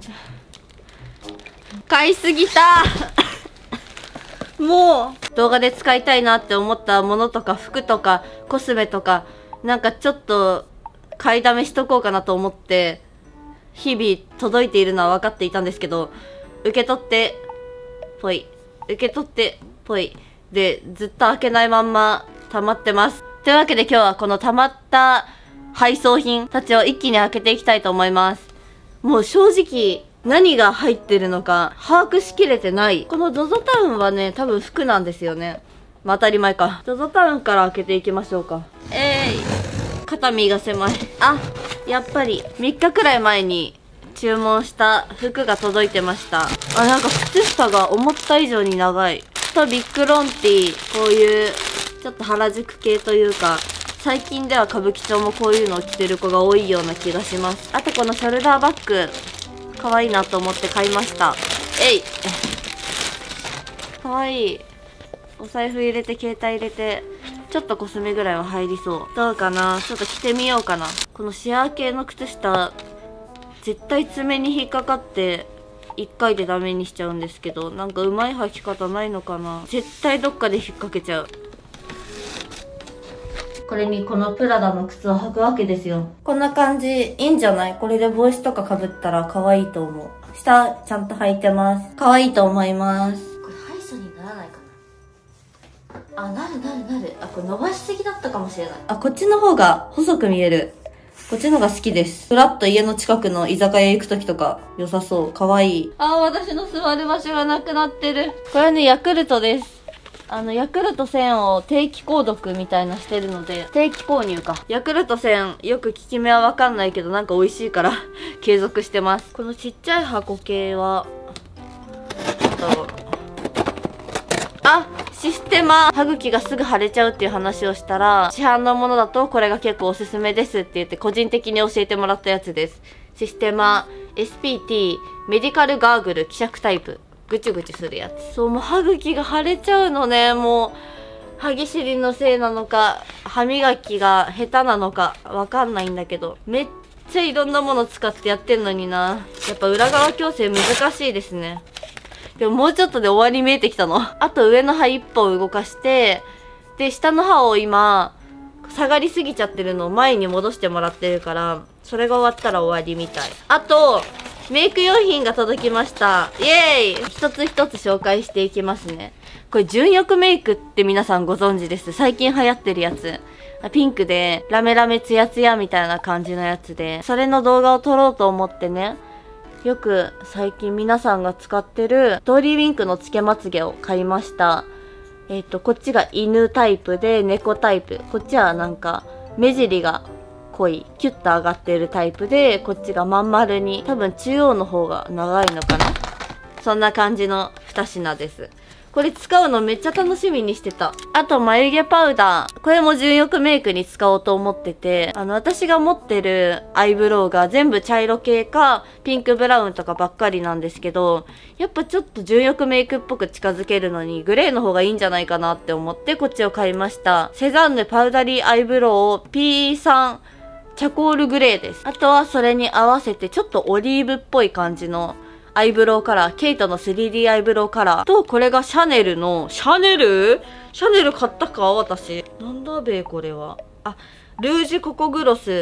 買いすぎたもう動画で使いたいなって思ったものとか服とかコスメとかなんかちょっと買いだめしとこうかなと思って日々届いているのは分かっていたんですけど、受け取ってぽい受け取ってぽいでずっと開けないまんま溜まってます。というわけで今日はこの溜まった配送品たちを一気に開けていきたいと思います。もう正直何が入ってるのか把握しきれてない。この ZOZO タウンはね多分服なんですよね。まあ当たり前か。 ZOZO タウンから開けていきましょうか。肩身が狭い。あ、やっぱり3日くらい前に注文した服が届いてました。あ、なんか靴下が思った以上に長い。とビッグロンティー、こういうちょっと原宿系というか最近では歌舞伎町もこういうのを着てる子が多いような気がします。あとこのショルダーバッグ可愛いなと思って買いました。可愛い。お財布入れて携帯入れてちょっとコスメぐらいは入りそう。どうかな、ちょっと着てみようかな。このシアー系の靴下絶対爪に引っかかって1回でダメにしちゃうんですけど、なんかうまい履き方ないのかな。絶対どっかで引っ掛けちゃう。これにこのプラダの靴を履くわけですよ。こんな感じいいんじゃない？これで帽子とか被ったら可愛いと思う。下ちゃんと履いてます。可愛いと思います。これハイソにならないかな。あ、なる。あ、これ伸ばしすぎだったかもしれない。あ、こっちの方が細く見える。こっちのが好きです。ふらっと家の近くの居酒屋行くときとか良さそう。可愛い。あー、私の座る場所がなくなってる。これね、ヤクルトです。ヤクルト1000を定期購読みたいなしてるので、定期購入か。ヤクルト1000、よく効き目はわかんないけど、なんか美味しいから継続してます。このちっちゃい箱系は、システマ。歯茎がすぐ腫れちゃうっていう話をしたら、市販のものだとこれが結構おすすめですって言って個人的に教えてもらったやつです。システマ SPT メディカルガーグル希釈タイプ。ぐちゅぐちゅするやつ。そう、もう歯茎が腫れちゃうのね。もう、歯ぎしりのせいなのか、歯磨きが下手なのか、わかんないんだけど、めっちゃいろんなもの使ってやってんのにな。やっぱ裏側矯正難しいですね。でももうちょっとで終わり見えてきたの。あと上の歯一本動かして、で、下の歯を今、下がりすぎちゃってるのを前に戻してもらってるから、それが終わったら終わりみたい。あと、メイク用品が届きました。イエーイ！一つ一つ紹介していきますね。これ純欲メイクって皆さんご存知です。最近流行ってるやつ。ピンクで、ラメラメツヤツヤみたいな感じのやつで、それの動画を撮ろうと思ってね、よく最近皆さんが使ってるストーリーウィンクのつけまつげを買いました。こっちが犬タイプで猫タイプ。こっちはなんか目尻が濃い、キュッと上がってるタイプで、こっちがまん丸に、多分中央の方が長いのかな。そんな感じの2品です。これ使うのめっちゃ楽しみにしてた。あと眉毛パウダー。これも純欲メイクに使おうと思ってて、私が持ってるアイブロウが全部茶色系かピンクブラウンとかばっかりなんですけど、やっぱちょっと純欲メイクっぽく近づけるのにグレーの方がいいんじゃないかなって思ってこっちを買いました。セザンヌパウダリーアイブロウ P3 チャコールグレーです。あとはそれに合わせてちょっとオリーブっぽい感じのアイブロウカラー、ケイトの 3D アイブロウカラーと、これがシャネルの、シャネル買ったか私。なんだべこれは。あ、ルージュココグロス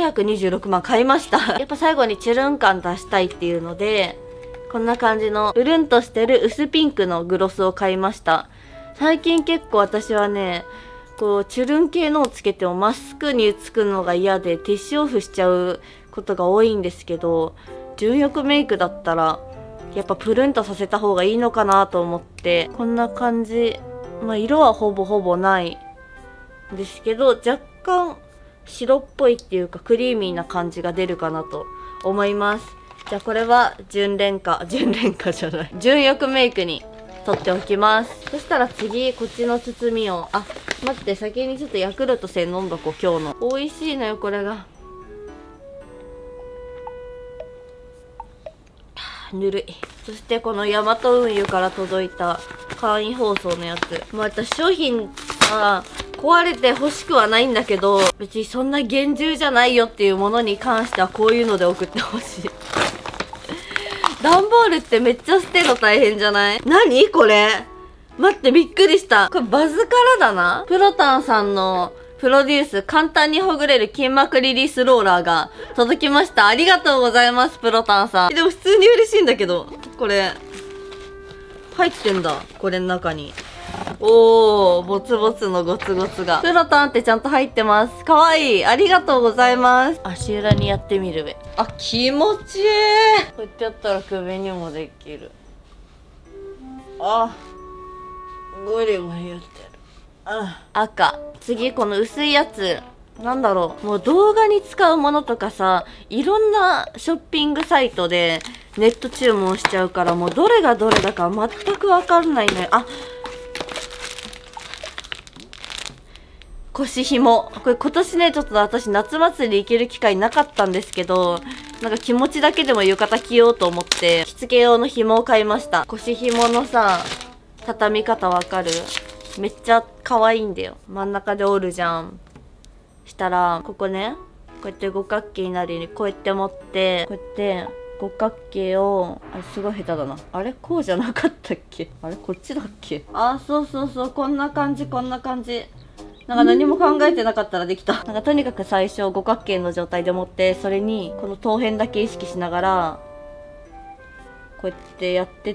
726万買いました。やっぱ最後にチュルン感出したいっていうので、こんな感じのうるんとしてる薄ピンクのグロスを買いました。最近結構私はね、こう、チュルン系のをつけてもマスクにつくのが嫌でティッシュオフしちゃうことが多いんですけど、純欲メイクだったらやっぱプルンとさせた方がいいのかなと思って、こんな感じ。まあ色はほぼないんですけど、若干白っぽいっていうかクリーミーな感じが出るかなと思います。じゃあこれは純欲メイクに取っておきます。そしたら次こっちの包みを、あ、待って、先にちょっとヤクルト1000飲んどこう。今日の美味しいのよこれが。ぬるい。そしてこのヤマト運輸から届いた簡易包装のやつ。まあ私商品は壊れて欲しくはないんだけど、別にそんな厳重じゃないよっていうものに関してはこういうので送ってほしい。 段ボールってめっちゃ捨てるの大変じゃない？何これ？待って、びっくりした。これバズからだな。プロタンさんのプロデュース、簡単にほぐれる筋膜リリースローラーが届きました。ありがとうございます、プロタンさん。でも普通に嬉しいんだけど、これ、入ってんだ。これの中に。おー、ボツボツのゴツゴツが。プロタンってちゃんと入ってます。かわいい。ありがとうございます。足裏にやってみるべ。あ、気持ちいい。こうやってやったら首にもできる。あ、ゴリゴリやってる。赤。次、この薄いやつ。なんだろう。もう動画に使うものとかさ、いろんなショッピングサイトでネット注文しちゃうから、もうどれがどれだか全くわかんないのよ。あ、腰紐。これ今年ね、ちょっと私夏祭り行ける機会なかったんですけど、なんか気持ちだけでも浴衣着ようと思って、着付け用の紐を買いました。腰紐のさ、畳み方わかる？めっちゃ可愛いんだよ。真ん中で折るじゃん。したら、ここね、こうやって五角形になるように、こうやって持って、こうやって五角形を、あれすごい下手だな。あれこうじゃなかったっけ？あれこっちだっけ？あ、そうそうそう、こんな感じ、こんな感じ。なんか何も考えてなかったらできた。なんかとにかく最初五角形の状態で持って、それにこの頭辺だけ意識しながら、こうやってやってって、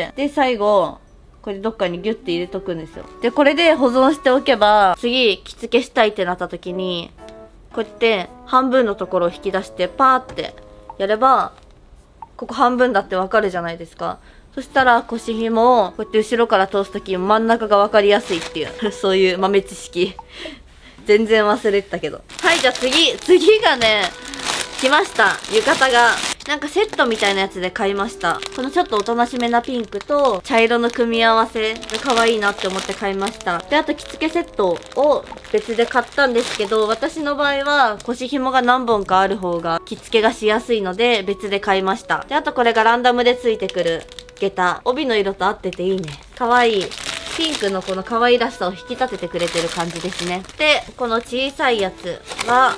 で、最後、これどっかにギュッて入れとくんですよ。で、これで保存しておけば、次、着付けしたいってなった時に、こうやって半分のところを引き出して、パーってやれば、ここ半分だってわかるじゃないですか。そしたら腰紐をこうやって後ろから通すとき真ん中がわかりやすいっていう、そういう豆知識。全然忘れてたけど。はい、じゃあ次がね、来ました。浴衣が。なんかセットみたいなやつで買いました。このちょっとおとなしめなピンクと茶色の組み合わせが可愛いなって思って買いました。で、あと着付けセットを別で買ったんですけど、私の場合は腰紐が何本かある方が着付けがしやすいので別で買いました。で、あとこれがランダムでついてくる下駄。帯の色と合ってていいね。可愛い。ピンクのこの可愛らしさを引き立ててくれてる感じですね。で、この小さいやつは、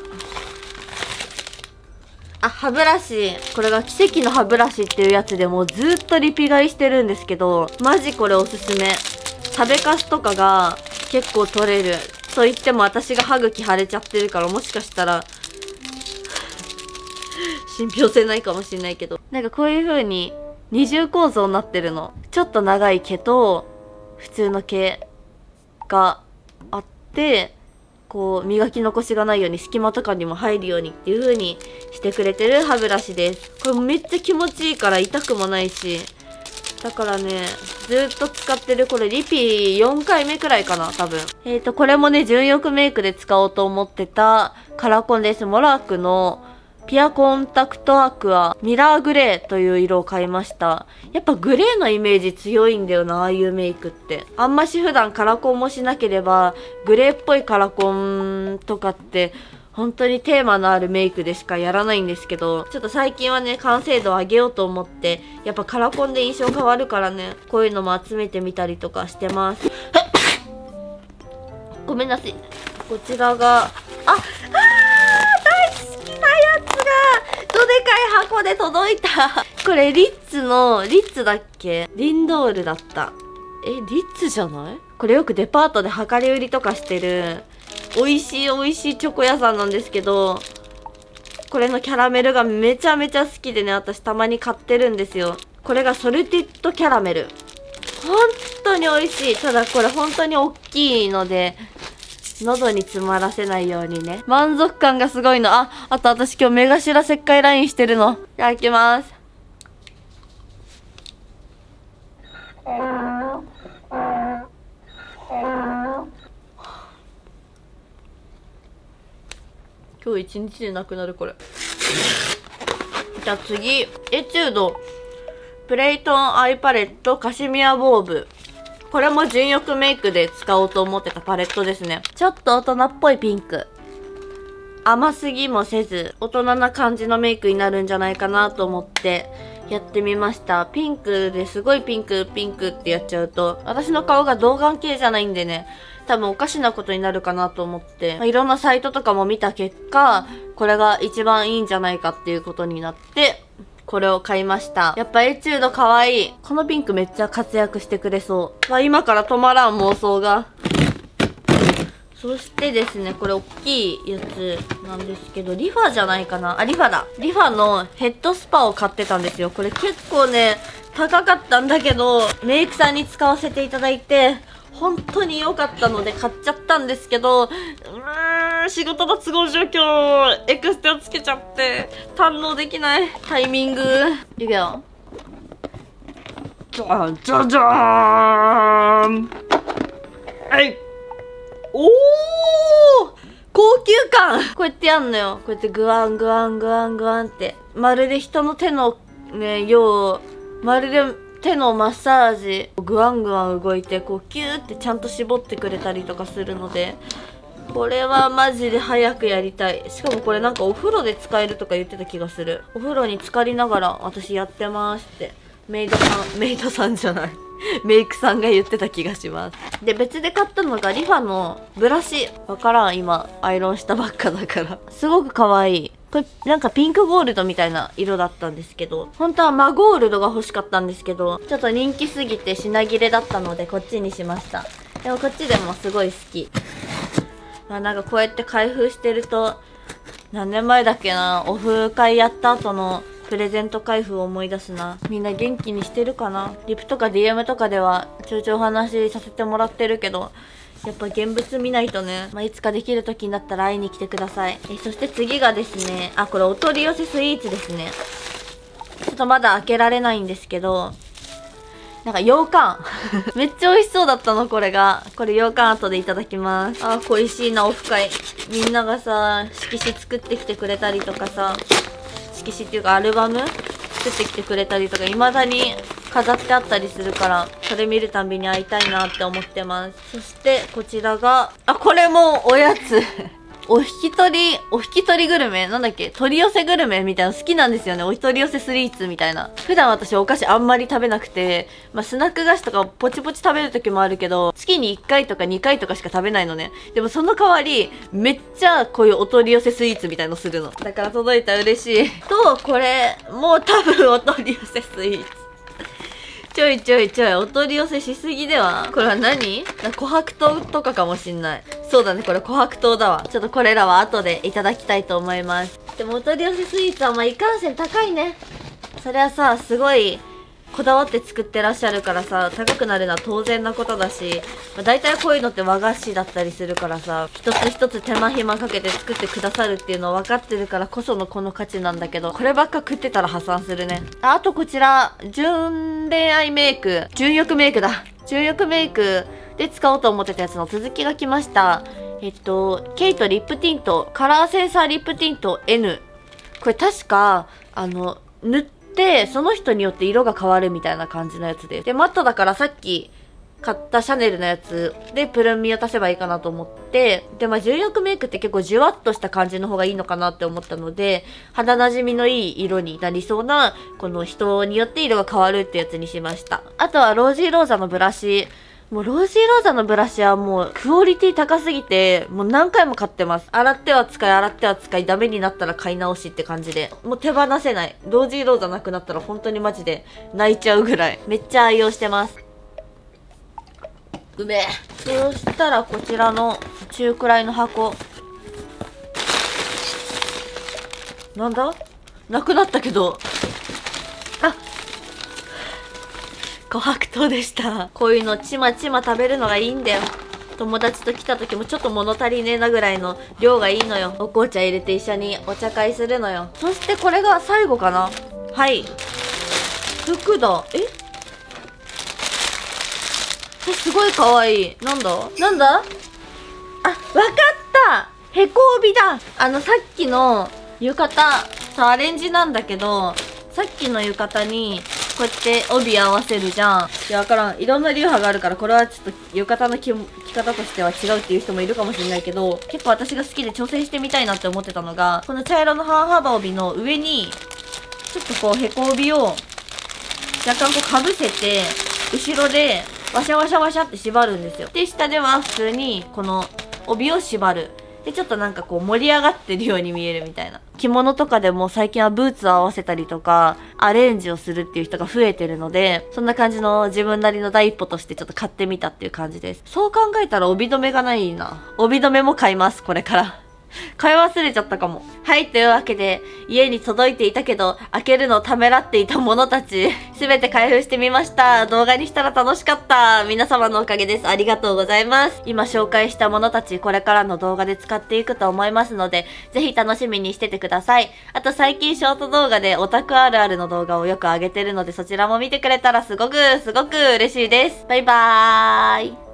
あ、歯ブラシ。これが奇跡の歯ブラシっていうやつでもうずっとリピ買いしてるんですけど、マジこれおすすめ。食べかすとかが結構取れる。と言っても私が歯茎腫れちゃってるからもしかしたら、信憑性ないかもしれないけど。なんかこういう風に二重構造になってるの。ちょっと長い毛と普通の毛があって、こう磨き残しがないように隙間とかにも入るようにっていう風にしてくれてる歯ブラシです。これめっちゃ気持ちいいから痛くもないし、だからねずっと使ってる。これリピ4回目くらいかな多分。これもね純欲メイクで使おうと思ってたカラコンです。モラークのピアコンタクトアクアミラーグレーという色を買いました。やっぱグレーのイメージ強いんだよな、ああいうメイクって。あんまし普段カラコンもしなければ、グレーっぽいカラコンとかって、本当にテーマのあるメイクでしかやらないんですけど、ちょっと最近はね、完成度を上げようと思って、やっぱカラコンで印象変わるからね、こういうのも集めてみたりとかしてます。ごめんなさい。こちらが、どでかい箱で届いた。これリッツだっけ？リンドールだった。リッツじゃない？これよくデパートで量り売りとかしてる美味しいチョコ屋さんなんですけど、これのキャラメルがめちゃめちゃ好きでね、私たまに買ってるんですよ。これがソルティッドキャラメル。本当に美味しい。ただこれ本当に大きいので、喉に詰まらせないようにね。満足感がすごいの。あと私今日目頭切開ラインしてるの。いただきます。今日一日でなくなるこれ。じゃあ次、エチュードプレイトンアイパレットカシミヤボーブ。これも純欲メイクで使おうと思ってたパレットですね。ちょっと大人っぽいピンク。甘すぎもせず、大人な感じのメイクになるんじゃないかなと思ってやってみました。ピンクですごいピンクってやっちゃうと、私の顔が童顔系じゃないんでね、多分おかしなことになるかなと思って、いろんなサイトとかも見た結果、これが一番いいんじゃないかっていうことになって、 これを買いました。やっぱエチュード可愛い。このピンクめっちゃ活躍してくれそう。まあ、今から止まらん妄想が。そしてですね、これ大きいやつなんですけど、リファじゃないかなあ、リファだ。リファのヘッドスパを買ってたんですよ。これ結構ね、高かったんだけど、メイクさんに使わせていただいて、本当に良かったので買っちゃったんですけど、仕事の都合状況、エクステをつけちゃって、堪能できないタイミング。いくよ。じゃじゃじゃーん。はい。おー、高級感。こうやってやんのよ。こうやってグワングワングワングワンって。まるで人の手のね、まるで手のマッサージ、グワングワン動いて、こうキューってちゃんと絞ってくれたりとかするので、これはマジで早くやりたい。しかもこれなんかお風呂で使えるとか言ってた気がする。お風呂に浸かりながら私やってますって。メイドさんじゃない。メイクさんが言ってた気がします。で、別で買ったのがリファのブラシ。わからん、今、アイロンしたばっかだから。すごく可愛い。これ、なんかピンクゴールドみたいな色だったんですけど、本当はマゴールドが欲しかったんですけど、ちょっと人気すぎて品切れだったので、こっちにしました。でもこっちでもすごい好き。まあ、なんかこうやって開封してると、何年前だっけな、オフ会やった後のプレゼント開封を思い出すな。みんな元気にしてるかな。リプとか DM とかではちょいちょいお話しさせてもらってるけど、やっぱ現物見ないとね。まあ、いつかできる時になったら会いに来てください。そして次がですね、あ、これお取り寄せスイーツですね。ちょっとまだ開けられないんですけど、なんか羊羹めっちゃ美味しそうだったの、これが。これ羊羹後でいただきます。あ、恋しいな、オフ会。みんながさ、色紙作ってきてくれたりとかさ、色紙っていうかアルバム作ってきてくれたりとか、未だに飾ってあったりするから、それ見るたびに会いたいなって思ってます。そしてこちらが、あ、これもおやつお引き取りグルメなんだっけ、取り寄せグルメみたいなの好きなんですよね。お取り寄せスイーツみたいな。普段私お菓子あんまり食べなくて、まあ、スナック菓子とかポチポチ食べる時もあるけど、月に1回とか2回とかしか食べないのね。でもその代わり、めっちゃこういうお取り寄せスイーツみたいのするの。だから届いたら嬉しい。と、これ、もう多分お取り寄せスイーツ。ちょい、お取り寄せしすぎでは。これは何？琥珀糖とかかもしんない。そうだね、これ琥珀糖だわ。ちょっとこれらは後でいただきたいと思います。でもお取り寄せスイーツはまあいかんせん高いね。それはさ、すごいこだわって作ってらっしゃるからさ、高くなるのは当然なことだし、まあ、大体こういうのって和菓子だったりするからさ、一つ一つ手間暇かけて作ってくださるっていうのを分かってるからこそのこの価値なんだけど、こればっか食ってたら破産するね。あとこちら、純恋愛メイク、純欲メイクだ。純欲メイクで使おうと思ってたやつの続きが来ました。ケイトリップティント、カラーセンサーリップティント N。これ確か、塗ってその人によって色が変わるみたいな感じのやつで。で、マットだからさっき買ったシャネルのやつでプルンミを足せばいいかなと思って、で、まあ、純欲メイクって結構じゅわっとした感じの方がいいのかなって思ったので、肌馴染みのいい色になりそうな、この人によって色が変わるってやつにしました。あとはロージーローザのブラシ。もうロージーローザのブラシはもうクオリティ高すぎて、もう何回も買ってます。洗っては使い、ダメになったら買い直しって感じで。もう手放せない。ロージーローザなくなったら本当にマジで泣いちゃうぐらい。めっちゃ愛用してます。うめえ。そしたらこちらの中くらいの箱。なんだ？なくなったけど。あ、琥珀糖でした。こういうのちまちま食べるのがいいんだよ。友達と来た時もちょっと物足りねえなぐらいの量がいいのよ。お紅茶入れて一緒にお茶会するのよ。そしてこれが最後かな。はい。服だ。すごいかわいい。なんだあ、わかったへこ帯だ。さっきの浴衣とアレンジなんだけど、さっきの浴衣にこうやって帯合わせるじゃん。いや、わからん。いろんな流派があるから、これはちょっと浴衣の着方としては違うっていう人もいるかもしれないけど、結構私が好きで挑戦してみたいなって思ってたのが、この茶色の半幅帯の上に、ちょっとこう、へこ帯を若干こうかぶせて、後ろでワシャワシャワシャって縛るんですよ。で、下では普通にこの帯を縛る。 で、ちょっとなんかこう盛り上がってるように見えるみたいな。着物とかでも最近はブーツを合わせたりとか、アレンジをするっていう人が増えてるので、そんな感じの自分なりの第一歩としてちょっと買ってみたっていう感じです。そう考えたら帯留めがないな。帯留めも買います、これから。買い忘れちゃったかも。はい、というわけで、家に届いていたけど、開けるのをためらっていたものたち、すべて開封してみました。動画にしたら楽しかった。皆様のおかげです。ありがとうございます。今紹介したものたち、これからの動画で使っていくと思いますので、ぜひ楽しみにしててください。あと最近ショート動画でオタクあるあるの動画をよく上げてるので、そちらも見てくれたらすごく嬉しいです。バイバーイ。